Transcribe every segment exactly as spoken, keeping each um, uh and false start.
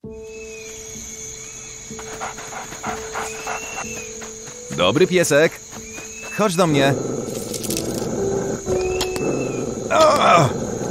Dobry piesek. Chodź do mnie. O!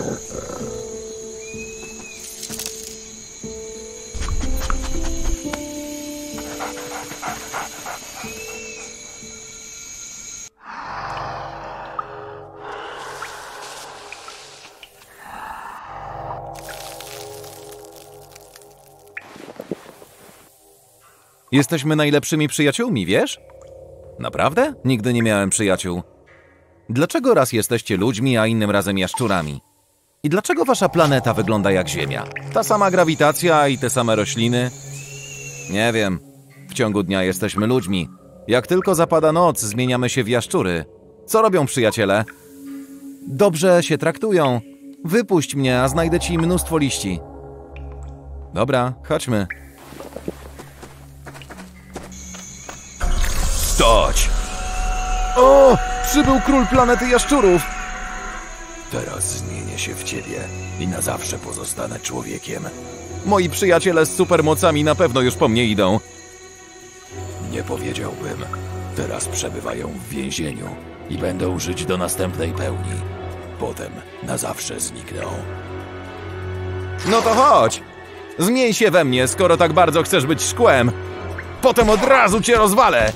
Jesteśmy najlepszymi przyjaciółmi, wiesz? Naprawdę? Nigdy nie miałem przyjaciół. Dlaczego raz jesteście ludźmi, a innym razem jaszczurami? I dlaczego wasza planeta wygląda jak Ziemia? Ta sama grawitacja i te same rośliny? Nie wiem. W ciągu dnia jesteśmy ludźmi. Jak tylko zapada noc, zmieniamy się w jaszczury. Co robią przyjaciele? Dobrze się traktują. Wypuść mnie, a znajdę ci mnóstwo liści. Dobra, chodźmy. Stać! O! Przybył król planety jaszczurów! Teraz zmienię się w ciebie i na zawsze pozostanę człowiekiem. Moi przyjaciele z supermocami na pewno już po mnie idą. Nie powiedziałbym. Teraz przebywają w więzieniu i będą żyć do następnej pełni. Potem na zawsze znikną. No to chodź! Zmień się we mnie, skoro tak bardzo chcesz być szkłem. Potem od razu cię rozwalę!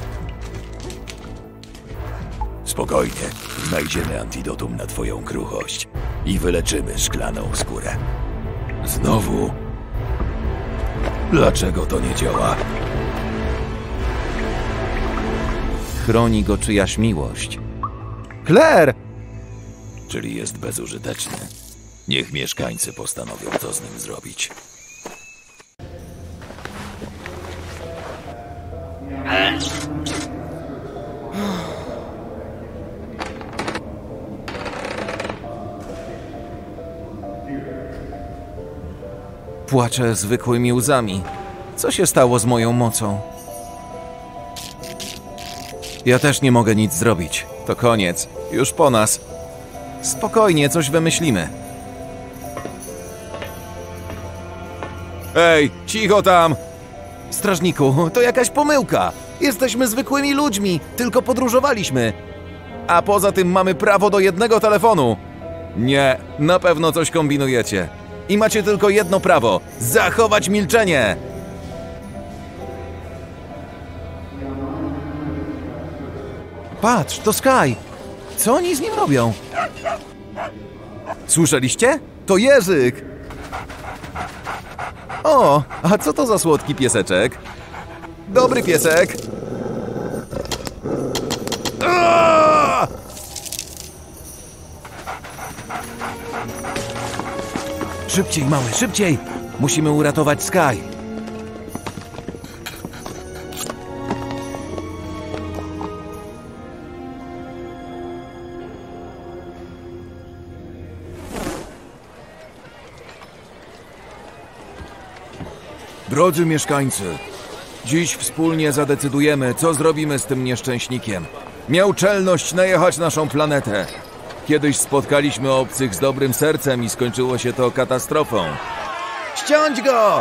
Spokojnie, znajdziemy antidotum na twoją kruchość i wyleczymy szklaną skórę. Znowu? Dlaczego to nie działa? Chroni go czyjaś miłość. Claire! Czyli jest bezużyteczny. Niech mieszkańcy postanowią, co z nim zrobić. Płaczę zwykłymi łzami. Co się stało z moją mocą? Ja też nie mogę nic zrobić. To koniec. Już po nas. Spokojnie, coś wymyślimy. Ej, cicho tam! Strażniku, to jakaś pomyłka. Jesteśmy zwykłymi ludźmi, tylko podróżowaliśmy. A poza tym mamy prawo do jednego telefonu. Nie, na pewno coś kombinujecie. I macie tylko jedno prawo – zachować milczenie! Patrz, to Sky! Co oni z nim robią? Słyszeliście? To Jerzyk! O, a co to za słodki pieseczek? Dobry piesek! Aaaa! Szybciej, mały, szybciej! Musimy uratować Sky. Drodzy mieszkańcy, dziś wspólnie zadecydujemy, co zrobimy z tym nieszczęśnikiem. Miał czelność najechać naszą planetę. Kiedyś spotkaliśmy obcych z dobrym sercem i skończyło się to katastrofą. Ściąć go!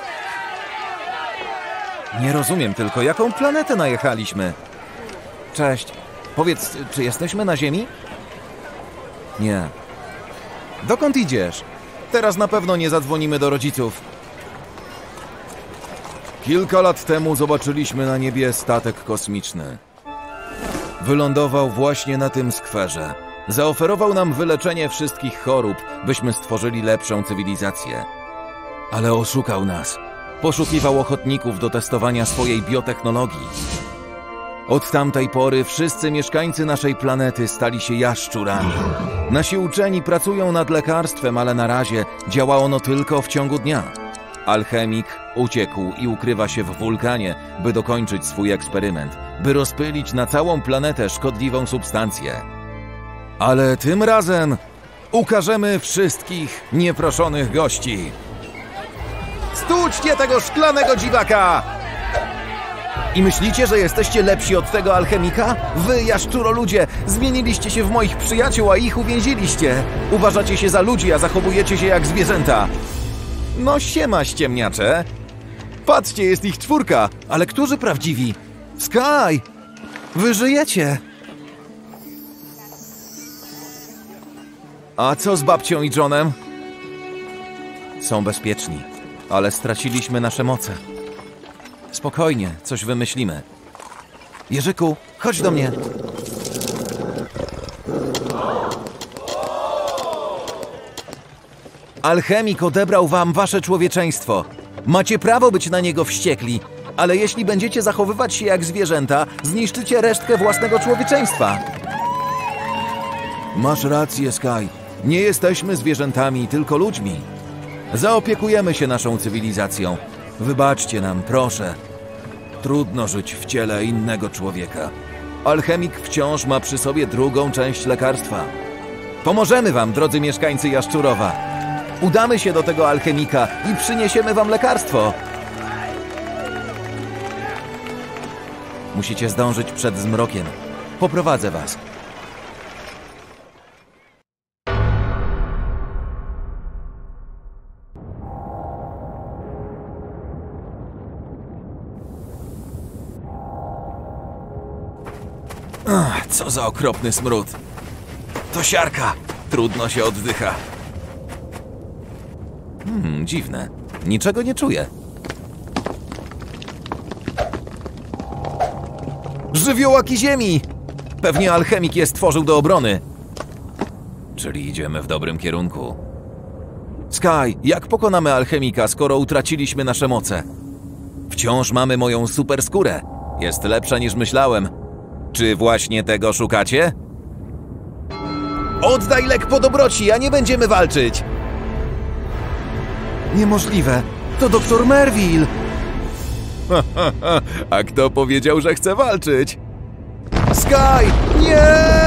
Nie rozumiem tylko, jaką planetę najechaliśmy. Cześć. Powiedz, czy jesteśmy na Ziemi? Nie. Dokąd idziesz? Teraz na pewno nie zadzwonimy do rodziców. Kilka lat temu zobaczyliśmy na niebie statek kosmiczny. Wylądował właśnie na tym skwerze. Zaoferował nam wyleczenie wszystkich chorób, byśmy stworzyli lepszą cywilizację. Ale oszukał nas. Poszukiwał ochotników do testowania swojej biotechnologii. Od tamtej pory wszyscy mieszkańcy naszej planety stali się jaszczurami. Nasi uczeni pracują nad lekarstwem, ale na razie działa ono tylko w ciągu dnia. Alchemik uciekł i ukrywa się w wulkanie, by dokończyć swój eksperyment, by rozpylić na całą planetę szkodliwą substancję. Ale tym razem ukażemy wszystkich nieproszonych gości. Stłuczcie tego szklanego dziwaka! I myślicie, że jesteście lepsi od tego alchemika? Wy, jaszczuroludzie, zmieniliście się w moich przyjaciół, a ich uwięziliście. Uważacie się za ludzi, a zachowujecie się jak zwierzęta. No siema, ściemniacze. Patrzcie, jest ich czwórka! Ale którzy prawdziwi? Sky! Wy żyjecie! A co z babcią i Johnem? Są bezpieczni, ale straciliśmy nasze moce. Spokojnie, coś wymyślimy. Jerzyku, chodź do mnie. Alchemik odebrał wam wasze człowieczeństwo. Macie prawo być na niego wściekli, ale jeśli będziecie zachowywać się jak zwierzęta, zniszczycie resztkę własnego człowieczeństwa. Masz rację, Sky. Nie jesteśmy zwierzętami, tylko ludźmi. Zaopiekujemy się naszą cywilizacją. Wybaczcie nam, proszę. Trudno żyć w ciele innego człowieka. Alchemik wciąż ma przy sobie drugą część lekarstwa. Pomożemy wam, drodzy mieszkańcy Jaszczurowa. Udamy się do tego alchemika i przyniesiemy wam lekarstwo. Musicie zdążyć przed zmrokiem. Poprowadzę was. Ach, co za okropny smród. To siarka. Trudno się oddycha. Hmm, dziwne. Niczego nie czuję. Żywiołaki ziemi! Pewnie alchemik je stworzył do obrony. Czyli idziemy w dobrym kierunku. Sky, jak pokonamy alchemika, skoro utraciliśmy nasze moce? Wciąż mamy moją super skórę. Jest lepsza niż myślałem. Czy właśnie tego szukacie? Oddaj lek po dobroci, a nie będziemy walczyć! Niemożliwe! To doktor Merville! A kto powiedział, że chce walczyć? Sky! Nie!